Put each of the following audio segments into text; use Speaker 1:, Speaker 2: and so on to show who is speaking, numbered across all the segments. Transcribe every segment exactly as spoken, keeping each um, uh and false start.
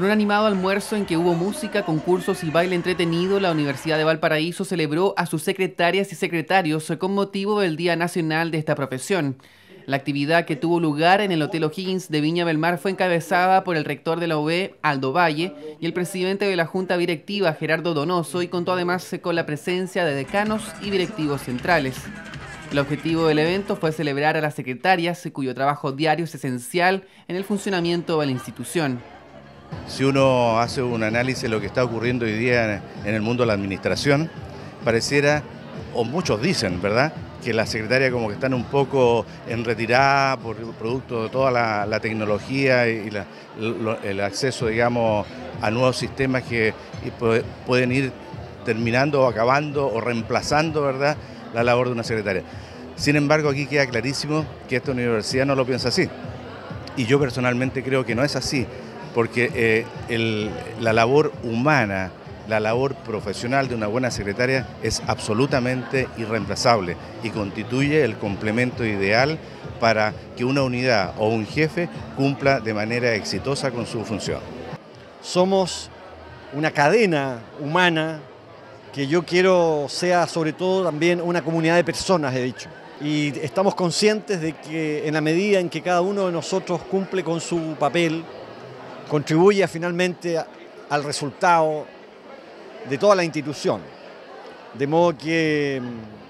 Speaker 1: En un animado almuerzo en que hubo música, concursos y baile entretenido, la Universidad de Valparaíso celebró a sus secretarias y secretarios con motivo del Día Nacional de esta profesión. La actividad, que tuvo lugar en el Hotel O'Higgins de Viña del Mar, fue encabezada por el rector de la U B, Aldo Valle, y el presidente de la Junta Directiva, Gerardo Donoso, y contó además con la presencia de decanos y directivos centrales. El objetivo del evento fue celebrar a las secretarias, cuyo trabajo diario es esencial en el funcionamiento de la institución.
Speaker 2: Si uno hace un análisis de lo que está ocurriendo hoy día en el mundo de la administración, pareciera, o muchos dicen, ¿verdad?, que las secretarias como que están un poco en retirada por producto de toda la, la tecnología y la, lo, el acceso, digamos, a nuevos sistemas que pueden ir terminando o acabando o reemplazando, ¿verdad?, la labor de una secretaria. Sin embargo, aquí queda clarísimo que esta universidad no lo piensa así. Y yo personalmente creo que no es así, porque eh, el, la labor humana, la labor profesional de una buena secretaria es absolutamente irreemplazable y constituye el complemento ideal para que una unidad o un jefe cumpla de manera exitosa con su función.
Speaker 3: Somos una cadena humana que yo quiero sea sobre todo también una comunidad de personas, he dicho. Y estamos conscientes de que en la medida en que cada uno de nosotros cumple con su papel, contribuye finalmente al resultado de toda la institución. De modo que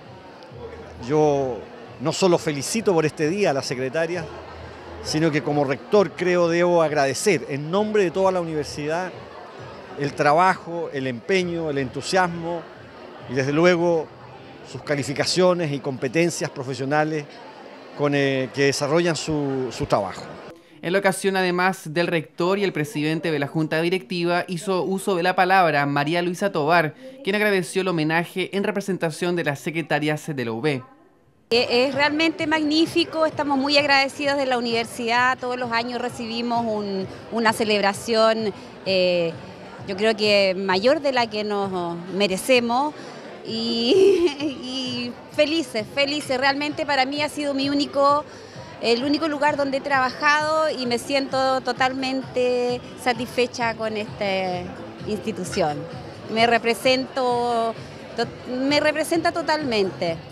Speaker 3: yo no solo felicito por este día a la secretaria, sino que como rector creo debo agradecer en nombre de toda la universidad el trabajo, el empeño, el entusiasmo y desde luego sus calificaciones y competencias profesionales con, eh, que desarrollan su, su trabajo.
Speaker 1: En la ocasión, además del rector y el presidente de la Junta Directiva, hizo uso de la palabra María Luisa Tovar, quien agradeció el homenaje en representación de las secretarias de la U B.
Speaker 4: Es realmente magnífico, estamos muy agradecidos de la universidad, todos los años recibimos un, una celebración, eh, yo creo que mayor de la que nos merecemos y, y felices, felices, realmente para mí ha sido mi único... el único lugar donde he trabajado y me siento totalmente satisfecha con esta institución. Me represento, me representa totalmente.